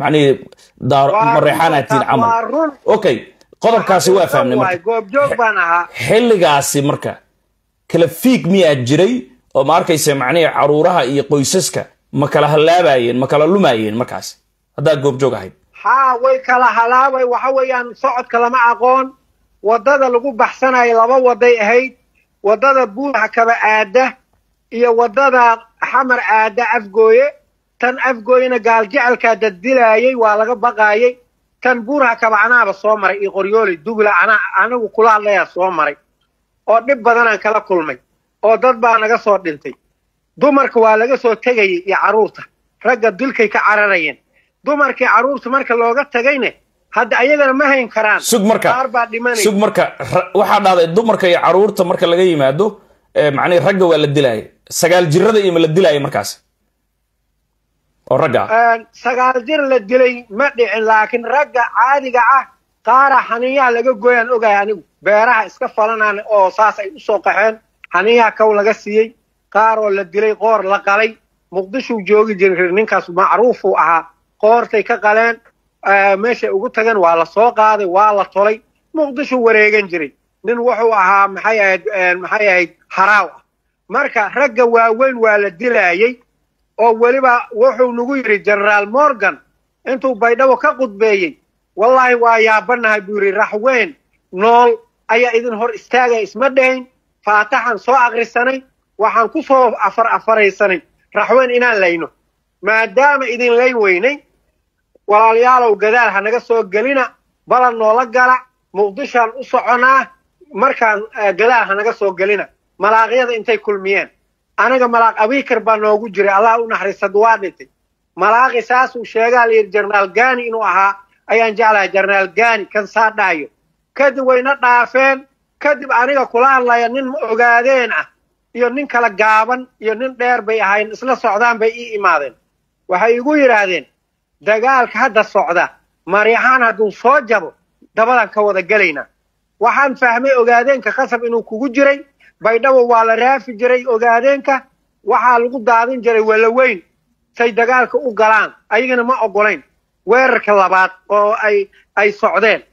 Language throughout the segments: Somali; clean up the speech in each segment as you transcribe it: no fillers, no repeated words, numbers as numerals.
معني دار مريحاناتين عمل اوكي قدر كاسي وافهمني مركا حلقاسي مركا كلا فيك ميا جري oo ma arkaysa macnii caruuraha iyo qoysaska ma kala halaabayeen ma kala lumayeen markaas hadaa goob joog ahayd way kala halaabay waxa weeyaan socodka lama aqoon wadada lagu baxsanayo laba waday ahayd wadada buuxa kaba aada iyo wadada xamar aada afgooye tan afgooyena gaal jecelka daddilaayay waa laga baqaayay tan buuxa kaba anaaba soo maray iyo qoryooli dugla anagu kula hadlaya soo maray oo dib badan aan kala kulmay oo dad baa naga soo dhintay dumarka waa laga soo tagay iyo caruurta ragga dilkay ka cararayeen dumarkii caruurta marka looga tagayne hadda ayagana ma hayn karaan sug marka waxa dhaaday dumarka iyo caruurta marka laga yimaado macnii ragga waa la dilaayay sagaal jirrada iyo la dilaayay markaas oo ragga sagaal jir la dilay ma dhicin laakiin ragga caadiga ah qaara xaniyaa laga gooyaan ogaay anigu beeraha iska falanaan oo saas ay u soo qaxeen xaniyaa kaw laga siiyay qaar oo la dilay qoor la qalay muqdisho joogi jiray ninkaas macruuf uu ahaa qoortay ka qaleen meesha ugu tagan waa la soo qaaday waa la tolay muqdisho wareegan jiray nin wuxuu ahaa maxay ahayd haraaw marka ragga waaweyn waa la dilaayay oo waliba wuxuu nagu yiri General Morgan intuu baydhabo ka qudbeeyay wallahi waa yaabanahay buu yiri raxweyn nool ayaa idin hor istaagay isma dhayn faataxan soo aqrisanay waxaan ku soo afaraysanay raxweyn inaan layno maadaama idin layn weynay walaalayaalow gadaal ha naga soo galina balan noola gala muqdishaan u soconaa markaan gadaal ha naga soo galina malaaqyada intay kulmiyeen anaga malaaq abiikar baa noogu jiray allah u naxariisad waa dhintay malaaqi saas uu sheegaa la yiri General Gani inuu ahaa ayaan jeclahay General Gani kan saadhaayo kadib wayna dhaafeen kadib aniga kula hadlaya nin ogaadeen ah iyo nin kala gaaban iyo nin dheer bay ahayn isla socdaan bay ii imaadeen waxay igu yiraahdeen dagaalka hadda socda mariixaan hadduu soo jabo dabadan ka wada galayna waxaan fahmay ogaadeenka qasab inuu kugu jiray baydhabo waa la raafi jiray ogaadeenka waxaa lagu daadin jiray wala weyn say dagaalka u galaan ayagana ma ogolayn weerarka labaad oo ay socdeen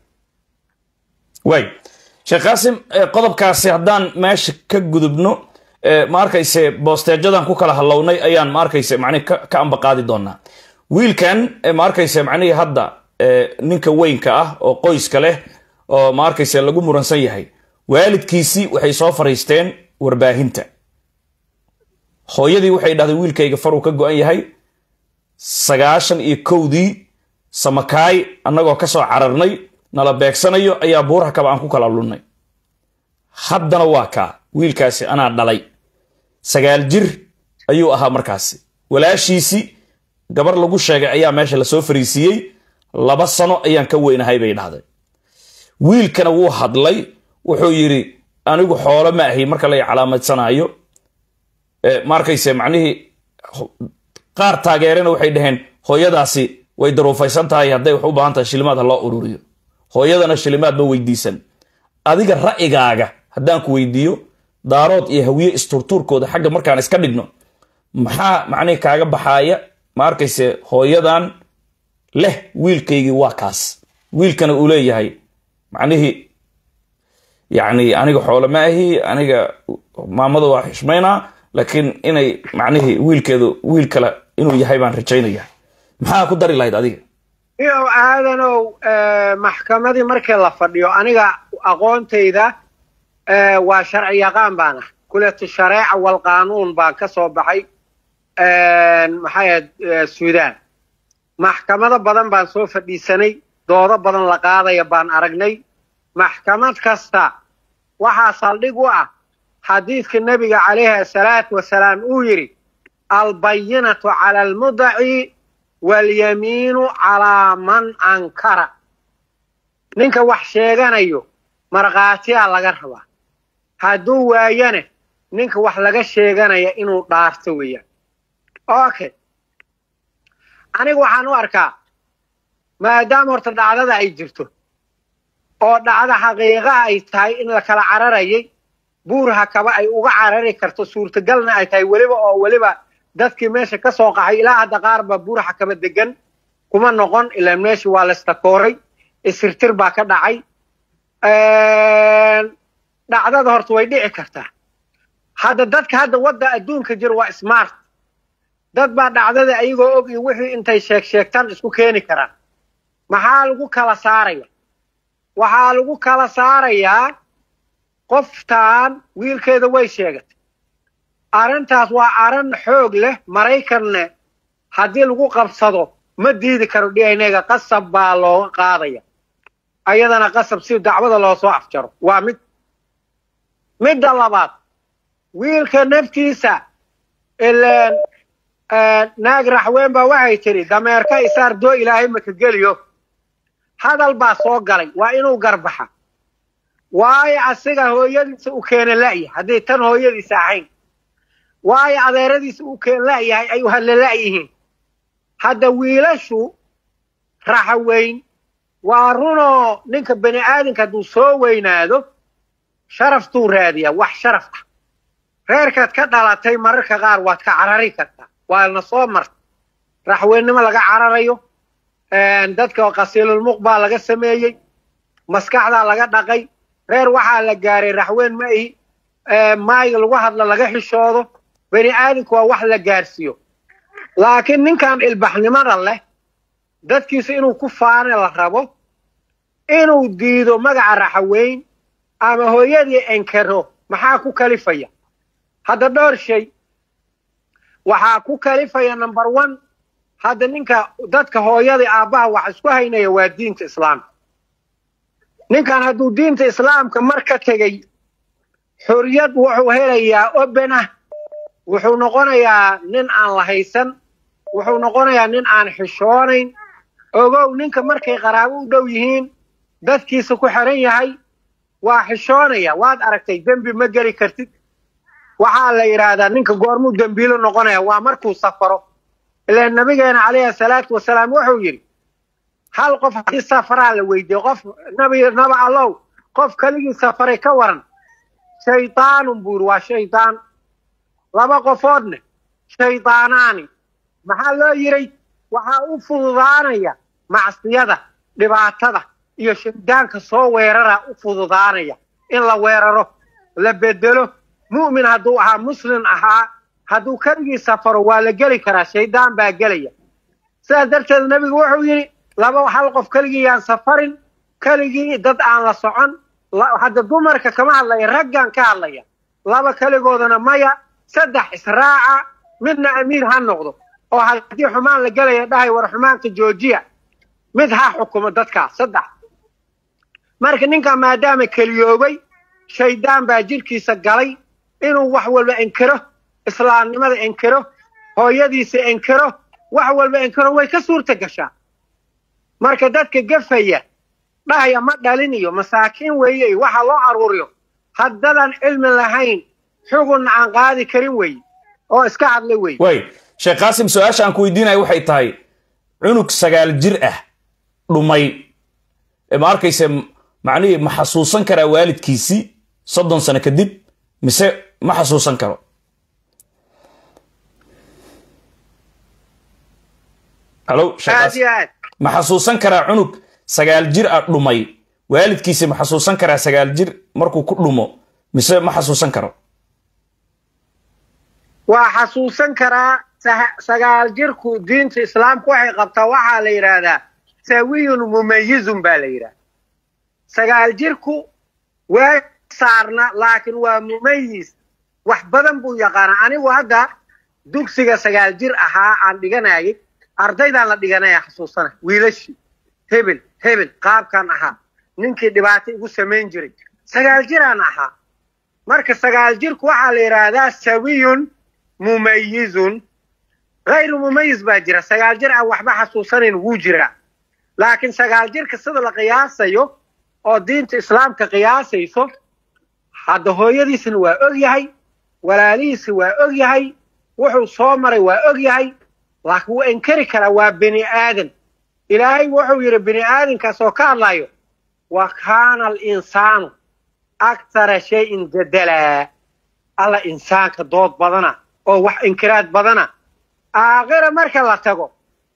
way Sheekh Qaasim qodobkaasi haddaan meesha ka gudubno ma arkayse boosteejadan ku kala halownay ayaan ma arkayse macni ka amba qaadi doonaa wiilkan ma arkayse macni hadda ninka weynka ah oo qoyska leh oo ma arkayse lagu muransan yahay waalidkiisi waxay soo fariisteen warbaahinta hooyadii waxay dhahday wiilkayga faru ka go'an yahay 91dii samakaay annagoo ka soo cararnay nala beegsanayo ayaa buuraha kaba aan ku kala lunnay haddana waa ka wiilkaasi anaa dhalay 9 jir ayuu ahaa markaasi walaashiisi gabar lagu sheegay ayaa meesha la soo fariisiyay 2 sano ayaan ka weynahay bay dhahday wiilkana wuu hadlay wuxuu yiri anigu xoolo ma ahi marka la calaamadsanayo markayse macnihi qaar taageerana waxay dhaheen hooyadaasi way daruufaysan tahay haday wax u baahan tahay shilimaad loo ururiyo hooyadana shilimaad ma weydiisan adiga ra'yigaaga haddaan ku weydiiyo daarood iyo hawiye isturturkooda xagga markaan iska dhigno maxaa macnihi kaaga baxaaya ma arkayse hooyadan leh wiilkaygii waa kaas wiilkana uu leeyahay macnihi يعني aniga xoolo ma ahi aniga maamada waa xishmayna laakiin inay macnihi wiilkeedu wiil kale inuu yahay baan rajaynaya maxaa ku dari lahayd adiga iyo aadanow maxkamadii markii la fadhiyo aniga aqoontayda waa sharci yaqaan baana kulliyada shariica wal qaanuun baan ka soo baxay maxay Suudaan maxkamada badan baan soo fadhiisanay doodo badan la qaadaya baan aragnay محكمة كستا وحا صلقوا حديث النبي عليه الصلاة والسلام أويري البينة على المدعي واليمين على من أنكر نينك وحشيغان أيو مرغاتي على غرفة هادو وايانه نينك وحلقا شيغان أيو إنو دارتويا أوكي أنا وحانو أركا ما دام ارتدى عدد أي جرتو oo dhacda xaqiiqa ay tahay in la kala cararayay buuraha kaba ay uga carari karto suurtagalna ay tahay waliba dadkii meesha ka soo qaxay ilaa hadda qaarba buuraha kaba degan kuma noqon ilaa meeshii waa la istakooray isirtir baa ka dhacay dhacdada horta way dhici kartaa hadda dadka hadda wadda adduunka jira waa smart dad baa dhacdada ayagoo og iyo wixii intay sheegtaan isku keeni karaan maxaa lagu kala saaraya waxaa lagu kala saarayaa qoftaan wiilkeeda way sheegatay arrintaas waa arrin xoog leh maraykanna haddii lagu qabsado ma diidi karo DNA-ga qasab baa looga qaadaya ayadana qasab si dacwada loo soo afjaro waa midda labaad wiilka naftiisa ilaan naag raxween baa waxay tiri dameerka isaar doo ilaahay maka geliyo hadal baa soo galay waa inuu garbaxa waayo asiga hooyadiisa u keena la'yahay haddii tan hooyadiisa ahayn waayo adeeradiisa u keena la'yahay ayuu hadla la'yihiin hadda wiilashu raxweyn waa runoo ninka bani aadamka hadduu soo weynaado sharaftuu raadiyaa wax sharaf ah reerkaad ka dhalatay mararka qaar waad ka carari kartaa waana soo marta raxweennimo laga cararayo dadka qasiilulmuq baa laga sameeyey maskaxdaa laga dhaqay reer waxaa la gaaray raxween ma ihi maayga lagu hadla laga xishoodo bani aadamku waa wax la gaarsiiyo laakiin ninkan ilbaxnimada leh dadkiisa inuu ku faane la rabo inuu diido magaca raxweyn ama hooyadii enkaro maxaa ku kalifaya hadda dhowr shay waxaa ku kalifaya number 1 hadda ninka dadka hooyadii aabbaha wax isku haynaya waa diinta islaamka ninkan hadduu diinta islaamka marka tegay xuriyad wuxuu helayaa obenah wuxuu noqonayaa nin aan la haysan wuxuu noqonayaa nin aan xishoonayn ogow ninka markay qaraabo u dhow yihiin dadkiisa ku xiran yahay waa xishoonaya waad aragtay dembi ma geli kartid waxaa la yidhaahdaa ninka goormuu dembiilo noqonaya waa markuu safaro ilaa nabigeena calayhi salaatu wasalaam wuxuu yidhi hal qof haddii safaraa la weydiiyo qof naba allow qof keligii safaray ka waran shaydaanun buu yidhi waa shaydaan laba qofoodne shaydaanaani maxaa loo yiray waxaa u fududaanaya macsiyada dhibaatada iyo shaydaanka soo weerara u fududaanaya in la weeraro la bedelo mu'min hadduu ahaa muslim ahaa hadduu keligii safaro waa la geli karaa shaydaan baa gelaya sidaas darteed nabigu wuxuu yidhi hal qof keligii yaan safarin keligii dad aan la socon hadda dumarka kama hadlaya raggan ka hadlaya laba keligoodana maya 3 israaca midna amiir ha noqdo oo haddii xumaan la gelaya dhahay war xumaanka joojiya mid ha xukumo dadkaas 3 marka ninka maadaama keliyoobay shaydaan baa jirkiisa galay inuu wax walba inkiro islaamnimada inkiro hooyadiisa inkiro wax walba inkiro way ka suurta gashaa marka dadka gafaya dhahaya ma dhalin iyo masaakiin weeye waxa loo aruuriyo haddadan cilmi lahayn xugun aan qaadi karin weeye oo iska hadlay weeye way sheekh qaasim su'aasha aan ku weydiinayo waxay tahay cunug 9 jir ah dhumay ma arkayse macnaheedu ma xasuusan karaa waalidkiisii 30 sano kadib mise ma xasuusan karo halo sheekh ma xasuusan karaa cunug 9 jir ah dhumay waalidkiisii ma xasuusan karaa 9 jir markuu ku dhumo mise ma xasuusan karo waa xasuusan karaa 9 jirku diinta islaamku waxay qabtaa waxaa la yiraahdaa sawiyun mumayyizun baa la yiraahdaa 9 jirku waa saarna laakiin waa mumayyiz wax badan buu yaqaan anigu hadda dugsiga 9 jir ahaa aan dhiganayay ardaydan la dhiganaya xasuusana wiilashi hebel qaabkan ahaa ninkii dhibaato igu sameyn jiray 9 jiraan ahaa marka 9 jirku waxaa la yiraahdaa sawiyun mumayyizun غير مميز باجرة 9 جر أو وحبة حسوسين وجرة لكن 9 جر كسر القياس يو أو دين الإسلام كقياس يسوع هذا هو يدي سنوا أريهاي ولا لي سوا أريهاي وحو صامر وأريهاي لكن هو إنكر كلا بني آدم إلهي وحو ير بني آدم كسوكار لا يو وكان الإنسان أكثر شيء جدلا على إنسان كضوض بدنا أو وح إنكرات بدنا آخر مركز لا تجو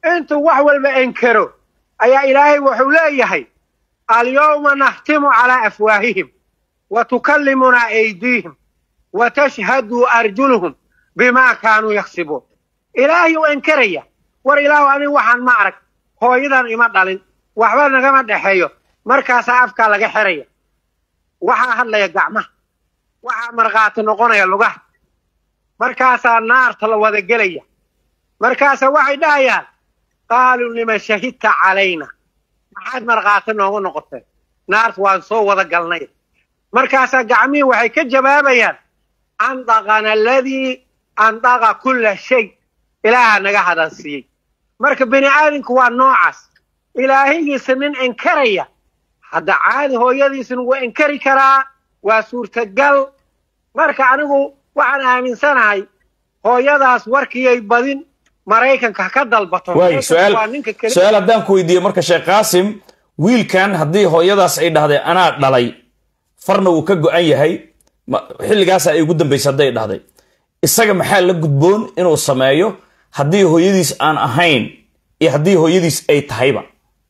intuu wax walba inkaro ayaa ilaahay wuxuu leeyahay alyawma naxtimu calaa afwaahihim watukallimunaa aydiihim watashhadu arjuluhum bimaa kaanuu yaksibuun ilaahay uu inkaraya war ilaahu anigu waxaan ma arag hooyadan ima dhalin waxba nagama dhexeeyo markaasaa afkaa laga xiraya waxaa hadlaya gacmaha waxaa markhaati noqonaya lugaha markaasaa naarta la wada gelaya markaasaa waxay dhahayaan qaaluu lima shahidta calayna maxaad markhaati noogu noqotay naarta waan soo wada galnay markaasaa gacmihii waxay ka jawaabayaan andaqana aladii andaqa kulla shay ilaaha naga hadalsiiyey marka bini aadamku waa noocaas ilaahigiisa nin inkaraya hadda caadi hooyadiisina wuu inkari karaa waa suurtagal marka anigu waxaan aaminsanahay hooyadaas warkiyay badin maraykanka ka dalbato su'aal haddaan ku weydiiyo marka sheekh qaasim wiilkan haddii hooyadaas ay dhahday anaa dhalay farna wuu ka go'an yahay xilligaas ay ugu dambaysay hadday dhahday isaga maxaa la gudboon inuu sameeyo haddii hooyadiis aan ahayn iyo haddii hooyadiis ay tahayba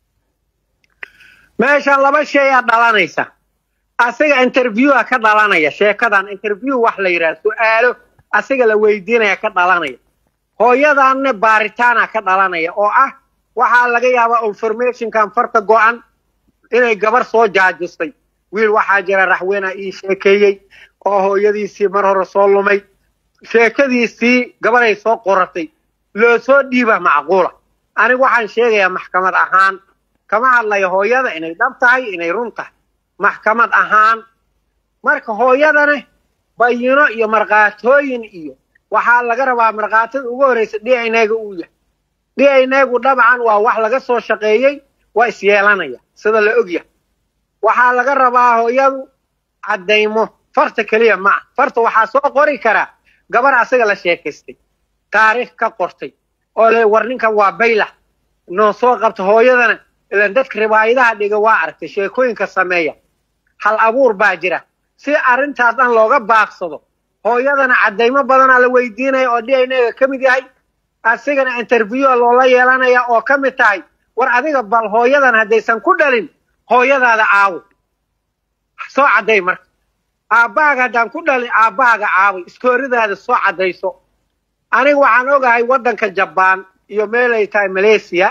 meeshaan laba shay aad dhalanaysa asiga interviewa ka dhalanaya sheekadan interview wax la yidhaha su'aalo asiga la weydiinaya ka dhalanaya hooyadanna baaritaana ka dhalanaya oo ah waxaa laga yaabaa informationkan farta go'an inay gabar soo jaajistay wiil waxaa jira raxweena ii sheekeeyey oo hooyadiisii mar hore soo lumay sheekadiisii gabaray soo qoratay loo soo dhiiba macquula anigu waxaan sheegayaa maxkamad ahaan kama hadlayo hooyada inay dhab tahay inay run tahay maxkamad ahaan marka hooyadana bayino iyo markhaatooyin iyo waxaa laga rabaa markhaatada ugu horreysa DNA-ga uu yahay DNA-gu dabcan waa wax laga soo shaqeeyey waa isyeelanaya sida la ogyahay waxaa laga rabaa hooyadu caddaymo farta keliya ma ah farta waxaa soo qori karaa gabar asaga la sheekaystay taariikh ka qortay oo le war ninkan waa baylah noo soo qabta hooyadana ilan dadka riwaayadaha dhiga waa aragtay sheekooyinka sameeya hal abuur baa jira si arrintaas dhan looga baaqsado hooyadana caddaymo badanaa la weydiinaya oo DNA-ga ka mid yahay asigana interview loola yeelanaya oo ka mid tahay war adiga bal hooyadan haddaysan ku dhalin hooyadaada caawo soo cadday marka aabbahaaga haddaan ku dhalin aabbahaaga caaway iskooridaada soo caddayso aniga waxaan ogahay waddanka jabaan iyo meelay tahay malaysia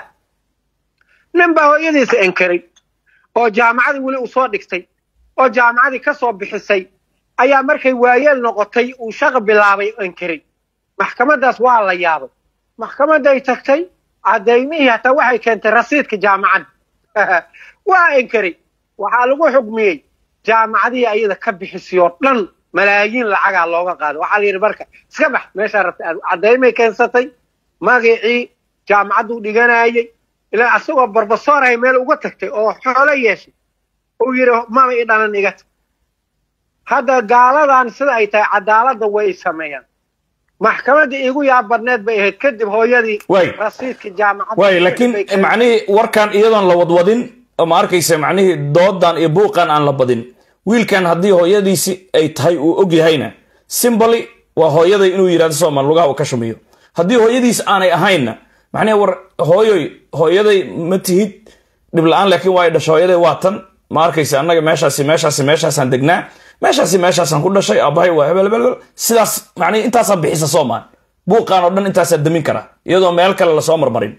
nin baa hooyadiisa inkaray oo jaamacadii weli uu soo dhigtay oo jaamacadii ka soo bixisay ayaa markay waayeel noqotay uu shaqo bilaabay inkaray maxkamaddaas waa la yaabay maxkamadday tagtay caddaymihii hataa waxay keentay rasiidka jaamacadda waa inkaray waxaa lagu xugmiyey jaamacadihii ayada ka bixisiyoo dhan malaayiin lacagaa looga qaado waxaa la yidhi marka iska bax meeshaa rabtay caddaymay keensatay magacii jaamacadduu dhiganayay ilaa asagoo barbasoor ahay meel uga tagtay oo xoolo yeeshay uu yidhi maba i dhalan iga tag hadda gaaladan sida ay tahay cadaaladda way sameeyaan maxkamadda iigu yaabadneed bay ahayd kadib hooyadii rasiidka jaamacadda laakiin macnihii warkan iyadoon la wadwadin ma arkaysa macnihii doodan iyo buuqan aan la badin wiilkan haddii hooyadiisi ay tahay uu og yahayna simbali waa hooyaday inuu yidhahdo soomaan lugaha uu ka shumiyo haddii hooyadiis aanay ahaynna macnihi war hooyaday ma tihid dhib la-aan laakiin waa ay dhashay hooyaday waa tan ma arkaysa annaga meeshaasaan degnaa meeshaasaan ku dhashay aabbahay waa hebel sidaas macnihi intaasaa bixisa soomaan buuqaan oo dhan intaasaa damin kara iyadoo meel kale lasoo marmarin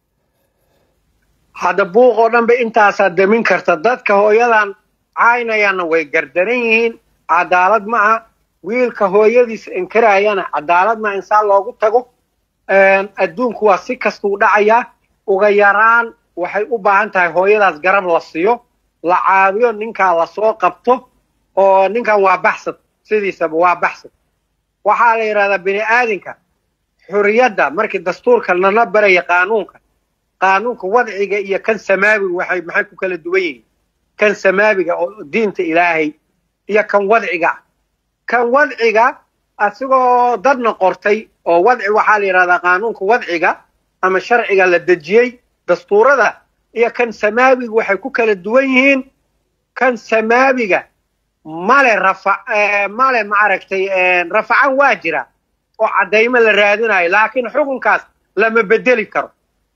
hadda buuq oo dhan ba intaasaa damin karta dadka hooyadan caynayaana way gardaran yihiin cadaalad ma aha wiilka hooyadiisa inkaraayana cadaalad ma insaan loogu tago adduunku waa si kastuu dhacayaa uga yaraan waxay u baahan tahay hooyadaas garab la siiyo la caawiyo ninkaa lasoo qabto oo ninkan waa baxsad sidiisaba waa baxsad waxaa la yidhahdaa bini aadinka xuriyadda markii dastuurka lana baraya qaanuunka wadciga iyo kan samaawiga maxay ku kala duwan yihiin kan samaawiga oo diinta ilaahay iyo kan wadciga asigoo dadna qortay oo wadci waxaa la yidhahdaa qaanuunka wadciga ama sharciga la dejiyey dastuurada iyo kan samaawiga waxay ku kala duwan yihiin kan samaawiga male maaragtay rafacan waa jira oo caddaymo la raadinayo laakiin xukunkaas lama bedeli karo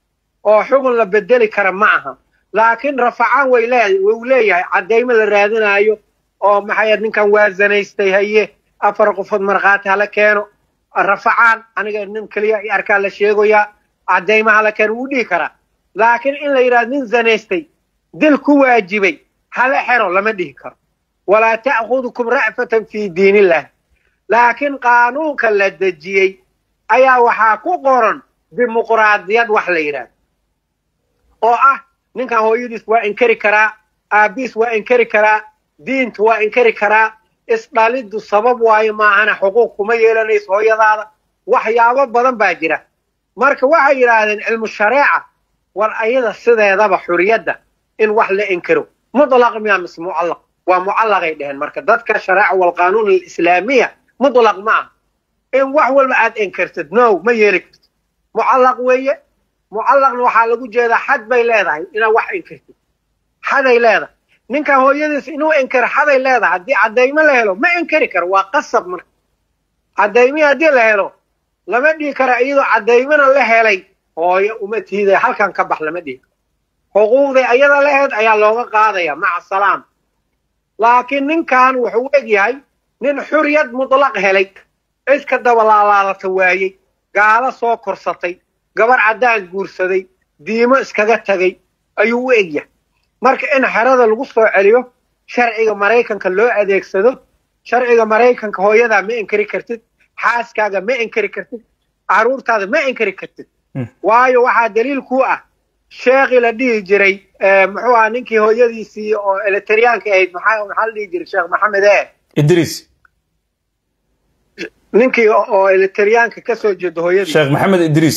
oo xugun la bedeli kara ma aha laakiin rafacaan way leeyahay cadeymo la raadinayo oo maxay ninkan waazanaystay haye afar qofood marqaati hala keeno rafacaan aniga nin kaliya ay arkaa la sheegaya cadeymaha la keeno wuu dhihi karaa laakiin in la yiraahdo nin zanaystay dil ku waajibay hala xero lama dhihi karo walaa ta'khudukum ra'fatan fi diinillah laakiin qaanuunka la dejiyay ayaa waxaa ku qoran dimuqraadiyad wax la yiraahdo oo ah ninkan hooyadiis waa inkari karaa aabiis waa inkari karaa diintu waa inkari karaa isdhalidu sabab waayo maahana xuquuq kuma yeelanayso hooyadaada waxyaabo badan baa jira marka waxay yiraahdeen cilmu shareeca war ayada sideedaba xuriyadda in wax la inkaro mutlaq miya mis mu'allaq waa mu'allaqay dhaheen marka dadka shareeca wal qaanuun al-islaamiya mutlaq ma in wax walba aad inkartid no ma yeeli kartid mu'allaq weeye mu'allaqna waxaa lagu jeedaa xad bay leedahay inaad wax inkartid xaday leedahay ninka hooyadiis inuu inkar xaday leedahay haddii cadeymo la helo ma inkari karo waa qasab marka cadeymo haddii la helo lama dhihi karo iyadoo cadeymana la helay hooyo uma tiiday halkan ka bax lama dhihi karo xuquuqdii ayada lahayd ayaa looga qaadaya maca salaam laakiin ninkan wuxuu egyahay nin xuriyad mutlaq helay iska dabalaalaalata waayey gaalo soo korsatay gabar caddaan guursaday diimo iskaga tagay ayuu u egyahay marka in xerada lagu soo celiyo sharciga Mareykanka loo adeegsado sharciga Mareykanka hooyada ma inkari kartid xaaskaaga ma inkari kartid caruurtaada ma inkari kartid waayo waxa daliil ku ah sheekhi la dhihi jiray muxuu ah ninkii hooyadiisii oo eletriyaanka ahayd maxaa la dhihi jiray sheekh maxamed idris ninkii oo eletriyaanka ka soo jeedo hooyadii sheekh maxamed idris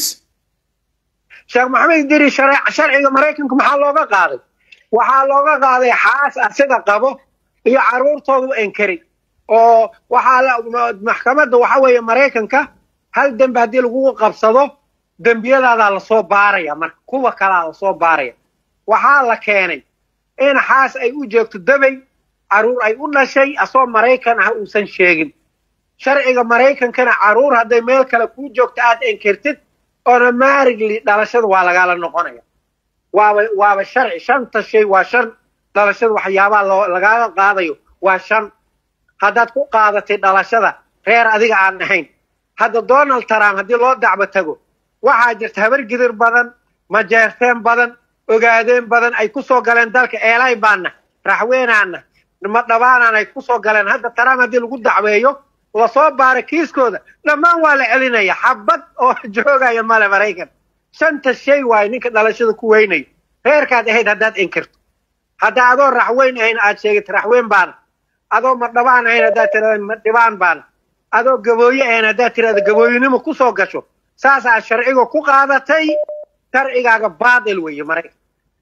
sharciga Mareykanka maxaa looga qaaday waxaa looga qaaday xaas asiga qabo iyo caruurtoodu inkari oo waxaa maxkamadda waxa weeye Mareykanka hal dambi hadii lagu qabsado dambiyadaada la soo baaraya marka kuwa kala la soo baaraya waxaa la keenay in xaas ay u joogto dabay caruur ay u dhashay asoo Mareykan ah uusan sheegin sharciga Mareykankana caruur haday meel kale ku joogto aad inkartid oo maarigli dhalashada waa laga noqonaya waaba sharci shanta shay waa shan dhalashada waxyaabaha laga qaadayo waa shan hadaad ku qaadatay dhalashada reer adiga aan ahayn hada Donald Trump hadii loo dacwo tago waxaa jirta habar gidir badan majeerteen badan ogaadeen badan ay ku soo galeen dalka eelay baana raxweenaana ma dhabaanaan ay ku soo galeen hada Trump hadii lagu dacweeyo la soo baara kiiskooda dhamaan waa la celinaya xabad oo joogaya male Mareykan shanta shay waay ninka dhalashada ku weynay reerkaad ahayd hadaad inkarto hada adoo raxween ahayn aad sheegtay raxween baana adoo ma dhabaan ahayn hadaad tiraahdo ma dhibaan baana adoo gabooye ahayn hadaad tiraahdo gabooyinimo ku soo gasho saas aad sharciga ku qaadatay sharcigaaga baadil weeye Mareykan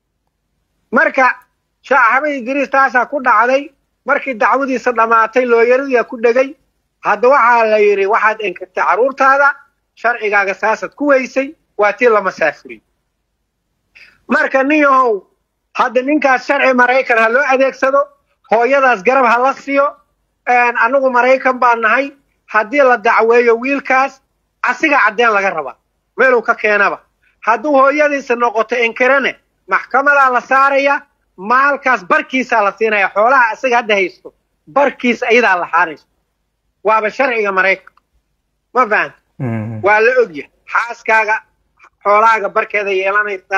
marka shaaxabay Idris taasa ku dhacday markii dacwadiisa dhamaatay looyariga ku dhagay hada waxa la yiri waxaad inkartay caruurtaada sharcigaaga saasad ku weysay waa tii lama saafuri marka niyow hada ninkaas sharci Mareykan ha loo adeegsado hooyadaas garab ha la siiyo anagu Mareykan baan nahay hadii la dacweeyo wiilkaas asiga cadeen laga raba meel uu ka keenaba haduu hooyadiisa noqoto inkarane maxkamada la saaraya maalkaas barkiisa la siinaya xoolaha asiga hadda haysto barkiisa ayada la xaarayso waaba sharciga Mareykan ma fahant waa la ogyahay xaaskaaga xoolaaga barkeeda yeelanaysa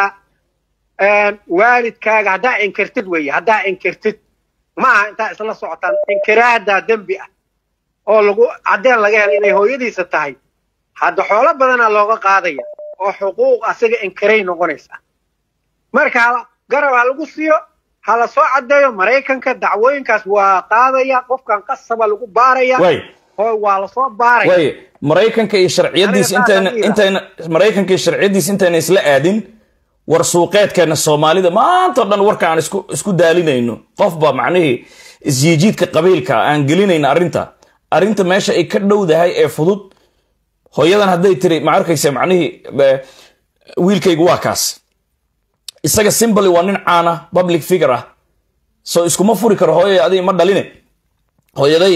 waalidkaaga hadaa inkartid weeye hadaa inkartid ma aha inta isla socotaan inkiraada dambi ah oo lagu cadeen laga helay inay hooyadiisa tahay hada xoolo badan looga qaadaya oo xuquuq asiga inkaray noqonaysa marka garab lagu siiyo hala soo cadeeyo Mareykanka dacwooyinkaas waa qaadaya qofkan qasaba lagu baaraya waa la soo baaraya Mareykanka iyo sharciyadiisa inta Mareykanka iyo sharciyadiisa inta isla aadin war suuqeedkeena Soomaalida maanta dhan warka aan isku daalinayno qofba macnaheedu isjiidka qabiilka aan gelinayna arinta meesha ay ka dhowdahay ee fudud hooyadan haday tiri ma arkaysa macnaheedu wiilkaygu waa kaas isaga simply waa nin caana public figure ah so iskuma furi karo hooyo adiga ma dhaline hooyaday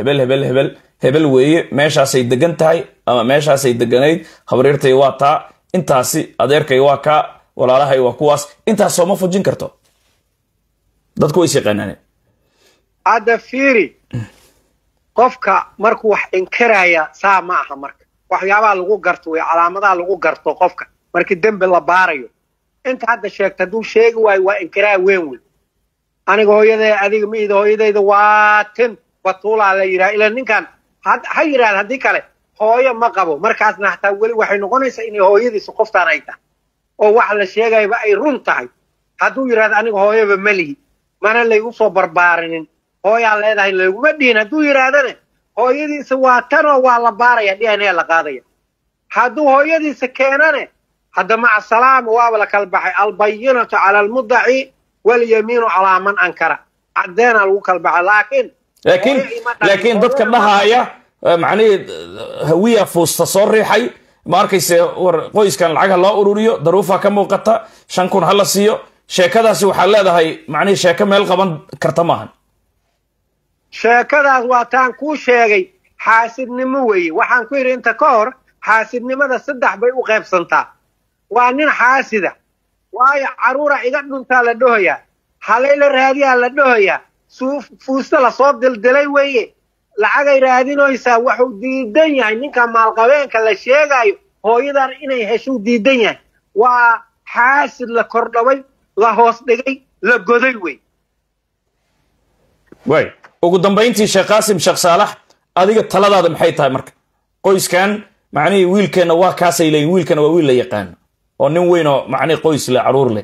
hebel weeye meeshaasay degan tahay ama meeshaasay deganayd habriirtay waa taa intaasi adeerkay waa kaa walaalahay waa kuwaas intaas sooma fujin karto dadku way shaqeynaan hadda fiiri qofka markuu wax inkaraya saa ma aha marka waxyaabaha lagu garto way calaamadaha lagu garto qofka markii dambi la baarayo inta hadda sheegta haduu sheegi waayo waa inkiraa weyn weyn aniga hooyaday adiga miida hooyadayda waa tin batuulaa la yidhaha ila ninkan ha yidhahda haddii kale hooyo ma qabo markaasna hataa weli waxay noqonaysaa inay hooyadiisa qoftaan ay tahay oo wax la sheegayba ay run tahay hadduu yidhahda aniga hooyaba malihi mana laygu soo barbaarinin hooyaa leedahay laguma dhihin hadduu yidhaahdana hooyadiisa waa tanoo waa la baaraya DNA la qaadaya hadduu hooyadiisa keenane hadda maca salaama waaba la kala baxay albayinatu cala almudaci walyamiinu calaa man ankara caddeena lagu kala baxay laakiin dadka dhahaya macnihii hawiya fuusta soo riixay ma arkayse war qoyskan lacag ha loo ururiyo daruufa ka muuqata 5,000 ha la siiyo sheekadaasi waxaa leedahay macnihii sheeko meel qaban karta maahan sheekadaas waa taan kuu sheegay xaasidnimo weeye waxaan ku yidhi inta ka hor xaasidnimada 3 bay u qaybsantaa waa nin xaasida waayo caruura iga dhuntaa la dhahoyaa halayla raadiyaa la dhahoyaa fuusta lasoo dildilay weeye lacagay raadinaysaa wuxuu diidan yahay ninka maalqabeenka la sheegayo hooyadan inay heshuu diidan yahay waa xaasid la kordhabay la hoos dhigay la goday way ugu dambeyntii sheekh qaasim sheekh saalax adiga taladaada maxay tahay marka qoyskan macnii wiilkeena waa kaasay leeyihiin wiilkana waa wiil la yaqaan oo nin weyn oo macnii qoys leh caruur leh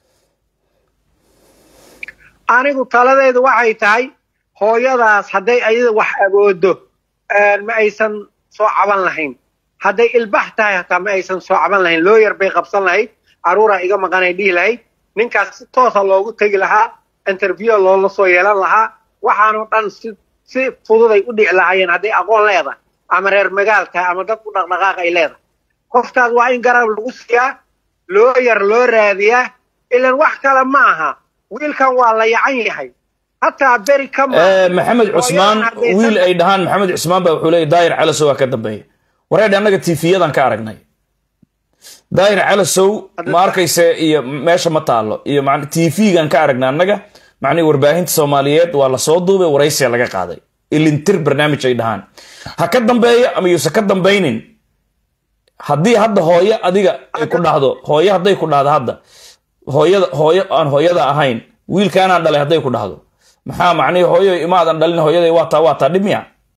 anigu taladeedu waxay tahay hooyadaas hadday ayada wax awoodo ma aysan soo caban lahayn hadday ilbax tahay hataa ma aysan soo caban lahayn loo yar bay qabsan lahayd caruura iga maqanay dhihi lahayd ninkaas si toosa loogu tegi lahaa interview loola soo yeelan lahaa waxaanoo dhan si fududay u dhici lahaayeen hadday aqoon leedahay ama reer magaal tahay ama dad u dhaqdhaqaaq ay leedahay qofkaas waa in garab lagu siiyaa loo yar loo raadiyaa ilan wax kale ma aha wiilkan waa la yacan yahay hataa beri kama maxamed cusmaan wiil ay dhahaan maxamed cusmaan baa wuxuu leeyahay daayir calasow waa ka dambeeyay wareedha annaga tiifiyadan ka aragnay daayir calasow ma arkayse iyo meesha ma taalo iyo macna tiifigan ka aragnay annaga macnii warbaahinta Soomaaliyeed waa la soo duubay waraysi laga qaaday ilintir barnaamij ay dhahaan ha ka dambeeyo ama yuusa ka dambaynin haddii hadda hooyo adiga ay ku dhahdo hooyo hadday ku dhahdo hadda hooyo aan hooyada ahayn wiilkaanaan dhalay hadday ku dhahdo maxaa macnii hooyo imaadan dhalin hooyaday waa taa dhib miya